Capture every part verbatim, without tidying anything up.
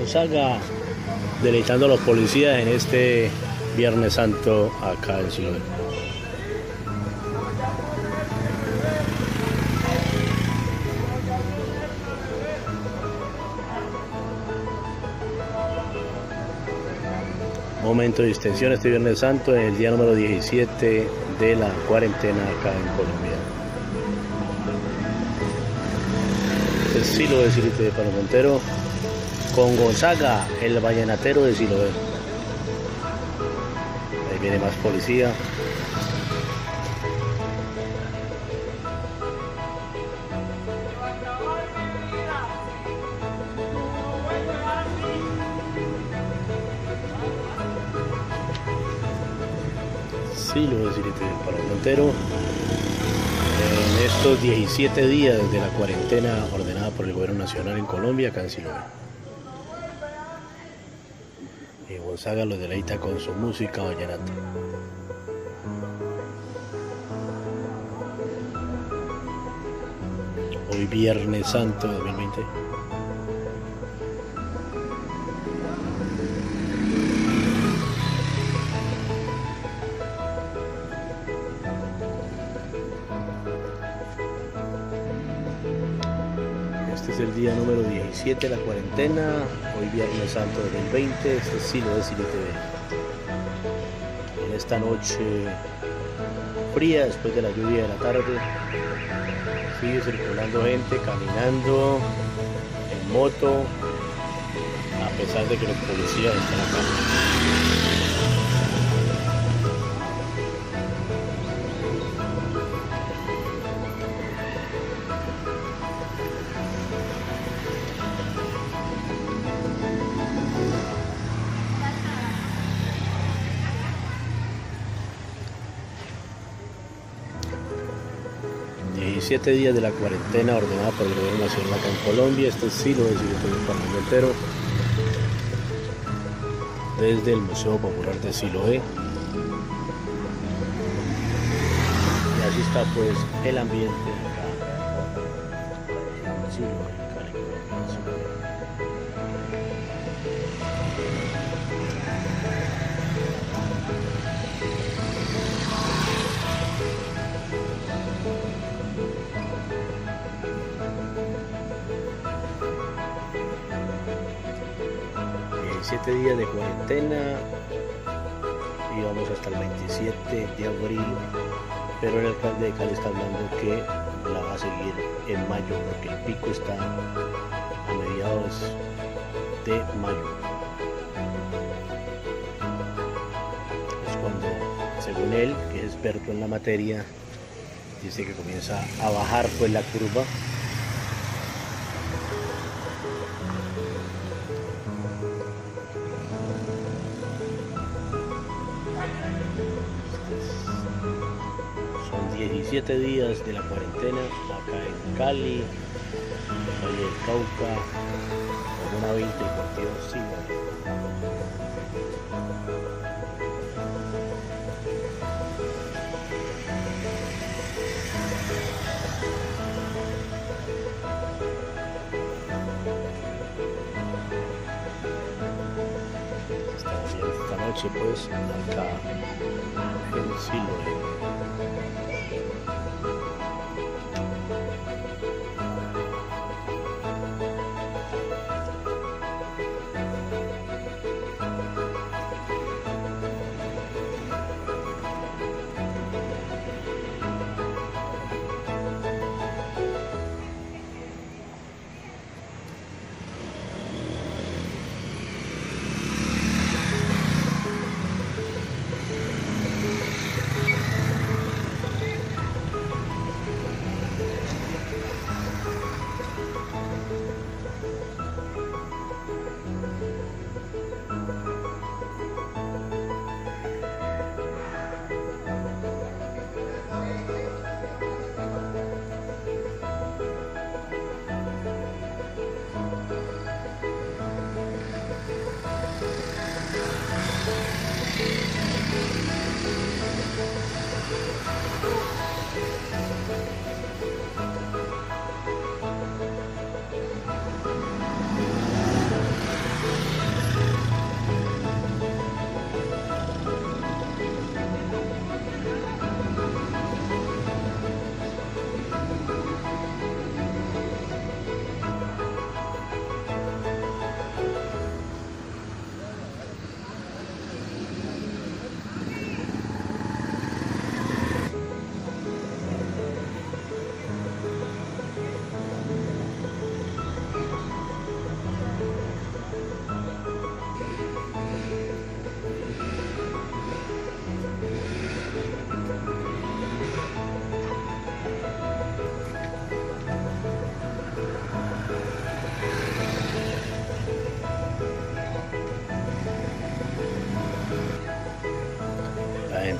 Gonzaga, deleitando a los policías en este Viernes Santo acá en Siloé. Momento de distensión este Viernes Santo en el día número diecisiete de la cuarentena acá en Colombia. El Siloé de Siloé de Palo Montero con Gonzaga, el vallenatero de Siloé. Ahí viene más policía. Siloé de Siloé de Palo Montero. En estos diecisiete días de la cuarentena ordenada por el Gobierno Nacional en Colombia, acá en Siloé. Y Gonzaga lo deleita con su música vallenata. Hoy Viernes Santo dos mil veinte. Este es el día número diecisiete de la cuarentena, hoy Viernes Santo dos mil veinte, este es Siloé de Siloé T V. En esta noche fría, después de la lluvia de la tarde, sigue circulando gente, caminando, en moto, a pesar de que los policías están acá. diecisiete días de la cuarentena ordenada por el Gobierno Nacional acá en Colombia. Este es Siloé de Siloé de Palo Montero, desde el Museo Popular de Siloé. Y así está pues el ambiente acá en Siloé, Cali, Colombia. diecisiete días de cuarentena y vamos hasta el veintisiete de abril, pero el alcalde de Cali está hablando que la va a seguir en mayo porque el pico está a mediados de mayo. Es cuando, según él, que es experto en la materia, dice que comienza a bajar pues la curva. diecisiete días de la cuarentena acá en Cali, Valle del Cauca, Comuna veinte, el partido Siloé. Estamos bien esta noche pues acá en Siloé.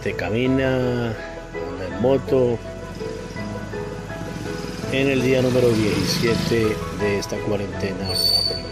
gente camina, anda en moto, en el día número diecisiete de esta cuarentena.